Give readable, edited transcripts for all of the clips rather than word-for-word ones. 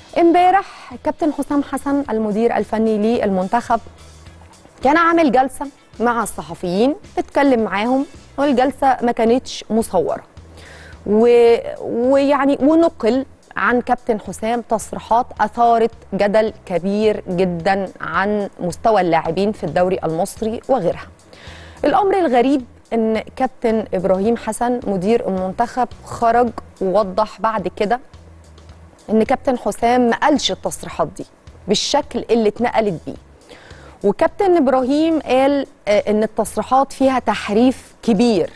امبارح كابتن حسام حسن المدير الفني للمنتخب كان عامل جلسة مع الصحفيين، اتكلم معاهم، والجلسة ما كانتش مصورة ويعني ونقل عن كابتن حسام تصريحات أثارت جدل كبير جدا عن مستوى اللاعبين في الدوري المصري وغيرها. الأمر الغريب إن كابتن إبراهيم حسن مدير المنتخب خرج ووضح بعد كده إن كابتن حسام ما قالش التصريحات دي بالشكل اللي اتنقلت بيه. وكابتن إبراهيم قال إن التصريحات فيها تحريف كبير،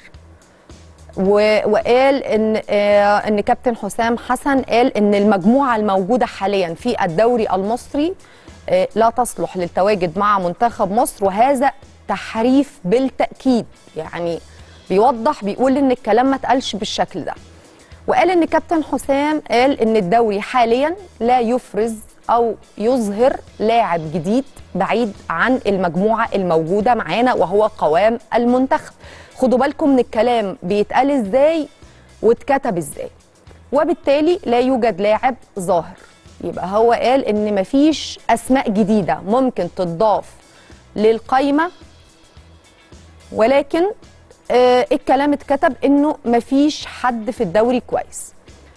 وقال إن كابتن حسام حسن قال إن المجموعة الموجودة حاليا في الدوري المصري لا تصلح للتواجد مع منتخب مصر، وهذا تحريف بالتأكيد. يعني بيوضح، بيقول إن الكلام ما اتقالش بالشكل ده. وقال إن كابتن حسام قال إن الدوري حاليا لا يفرز أو يظهر لاعب جديد بعيد عن المجموعة الموجودة معانا وهو قوام المنتخب. خدوا بالكم من الكلام بيتقال ازاي واتكتب ازاي، وبالتالي لا يوجد لاعب ظاهر. يبقى هو قال ان مفيش اسماء جديدة ممكن تضاف للقايمة، ولكن الكلام اتكتب انه مفيش حد في الدوري كويس.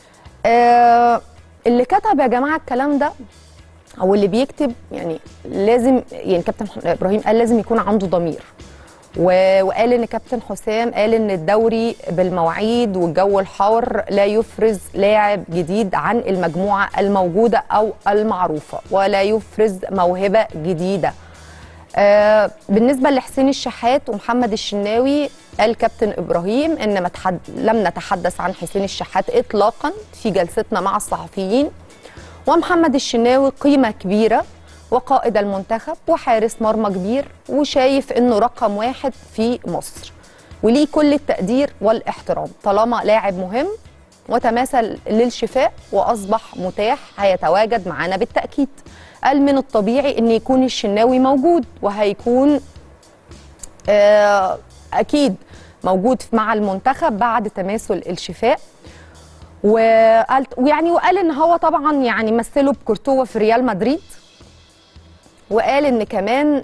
اللي كتب يا جماعة الكلام ده او اللي بيكتب يعني لازم، يعني كابتن ابراهيم قال لازم يكون عنده ضمير، وقال ان كابتن حسام قال ان الدوري بالمواعيد والجو الحار لا يفرز لاعب جديد عن المجموعة الموجودة او المعروفة، ولا يفرز موهبة جديدة. بالنسبة لحسين الشحات ومحمد الشناوي، قال كابتن إبراهيم إن لم نتحدث عن حسين الشحات إطلاقا في جلستنا مع الصحفيين، ومحمد الشناوي قيمة كبيرة وقائد المنتخب وحارس مرمى كبير وشايف إنه رقم واحد في مصر وليه كل التقدير والاحترام طالما لاعب مهم وتماثل للشفاء وأصبح متاح هيتواجد معانا بالتأكيد. قال من الطبيعي إن يكون الشناوي موجود وهيكون أكيد موجود مع المنتخب بعد تماثل الشفاء. وقال إن هو طبعا يعني مثله بكورتوا في ريال مدريد، وقال إن كمان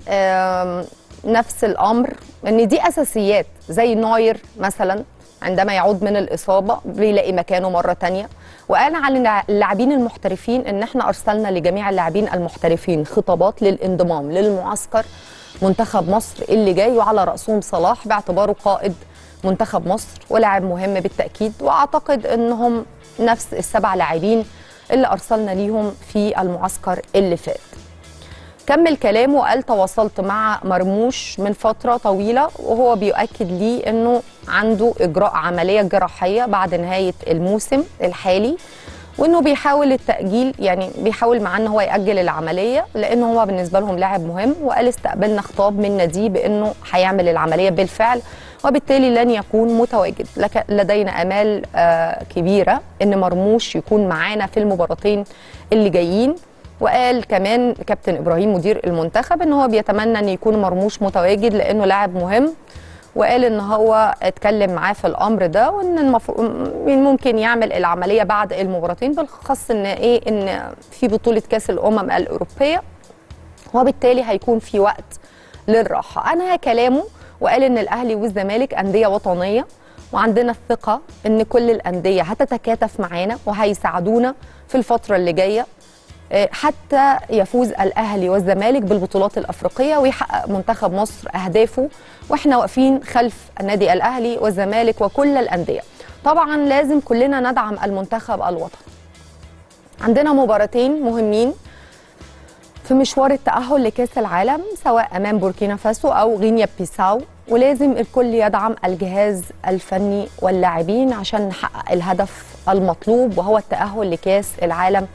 نفس الأمر إن دي أساسيات زي نوير مثلا عندما يعود من الإصابة بيلاقي مكانه مرة تانية. وقال على اللاعبين المحترفين إن احنا أرسلنا لجميع اللاعبين المحترفين خطابات للانضمام للمعسكر منتخب مصر اللي جاي، وعلى رأسهم صلاح باعتباره قائد منتخب مصر ولاعب مهم بالتأكيد. وأعتقد إنهم نفس السبع لاعبين اللي أرسلنا ليهم في المعسكر اللي فات. كمل كلامه وقال تواصلت مع مرموش من فترة طويلة وهو بيؤكد لي أنه عنده إجراء عملية جراحية بعد نهاية الموسم الحالي، وأنه بيحاول التأجيل، يعني بيحاول معاه أنه هو يأجل العملية لأنه هو بالنسبة لهم لاعب مهم. وقال استقبلنا خطاب من ناديه بأنه هيعمل العملية بالفعل وبالتالي لن يكون متواجد. لدينا آمال كبيرة أن مرموش يكون معانا في المباراتين اللي جايين. وقال كمان كابتن إبراهيم مدير المنتخب ان هو بيتمنى ان يكون مرموش متواجد لانه لاعب مهم، وقال ان هو اتكلم معاه في الامر ده وان ممكن يعمل العمليه بعد المباراتين، بالاخص ان في بطوله كاس الامم الاوروبيه وبالتالي هيكون في وقت للراحه. انهى كلامه وقال ان الاهلي والزمالك انديه وطنيه وعندنا الثقه ان كل الانديه هتتكاتف معانا وهيساعدونا في الفتره اللي جايه حتى يفوز الأهلي والزمالك بالبطولات الأفريقية ويحقق منتخب مصر أهدافه، وإحنا واقفين خلف النادي الأهلي والزمالك وكل الأندية. طبعا لازم كلنا ندعم المنتخب الوطني. عندنا مباراتين مهمين في مشوار التأهل لكأس العالم سواء أمام بوركينا فاسو أو غينيا بيساو، ولازم الكل يدعم الجهاز الفني واللاعبين عشان نحقق الهدف المطلوب وهو التأهل لكأس العالم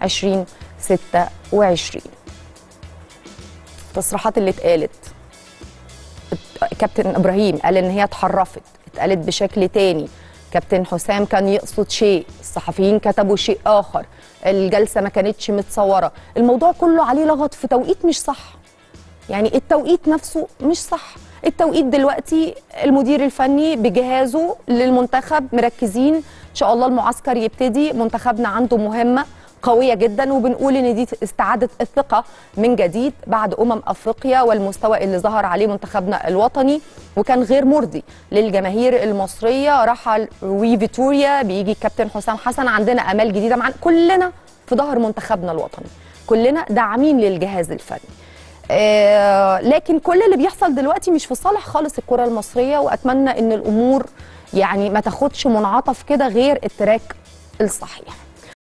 2026. التصريحات اللي اتقالت كابتن إبراهيم قال إن هي اتقالت بشكل تاني. كابتن حسام كان يقصد شيء، الصحفيين كتبوا شيء آخر، الجلسة ما كانتش متصورة، الموضوع كله عليه لغط في توقيت مش صح. يعني التوقيت نفسه مش صح. التوقيت دلوقتي المدير الفني بجهازه للمنتخب مركزين ان شاء الله المعسكر يبتدي، منتخبنا عنده مهمة قويه جدا، وبنقول ان دي استعاده الثقه من جديد بعد افريقيا والمستوى اللي ظهر عليه منتخبنا الوطني، وكان غير مرضي للجماهير المصريه. رحل روي فيتوريا، بيجي الكابتن حسام حسن، عندنا امال جديده معانا، كلنا في ظهر منتخبنا الوطني، كلنا داعمين للجهاز الفني. لكن كل اللي بيحصل دلوقتي مش في صالح خالص الكره المصريه، واتمنى ان الامور يعني ما تاخدش منعطف كده غير التراك الصحيح.